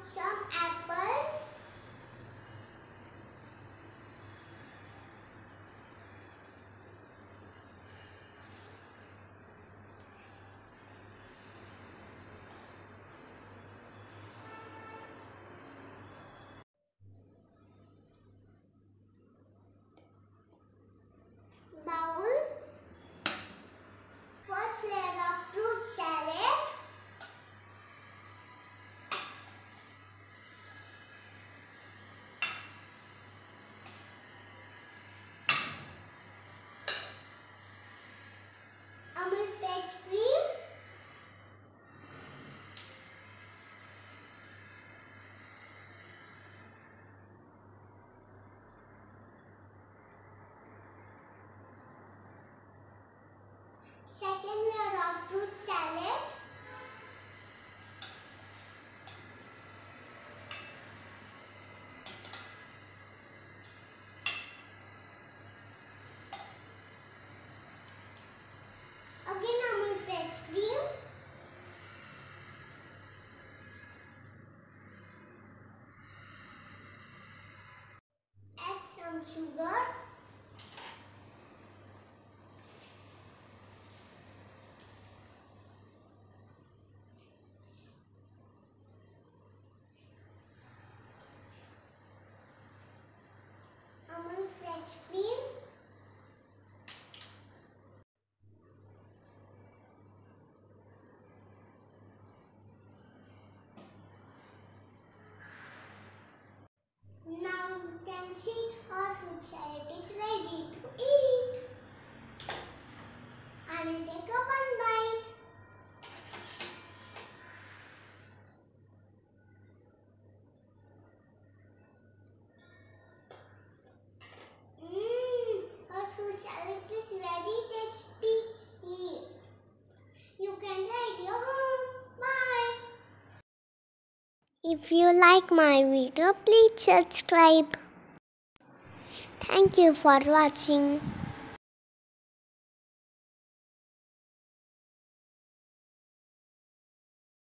some apples. Bowl. First layer of fruit salad. Amul fresh cream. Second layer of fruit salad. Again Amul fresh cream. Add some sugar. Amul fresh cream. Now you can see our fruit salad is ready to eat. I will take a one bite. Our fruit salad is very tasty. You can try it your home. Bye. If you like my video, please subscribe. Thank you for watching.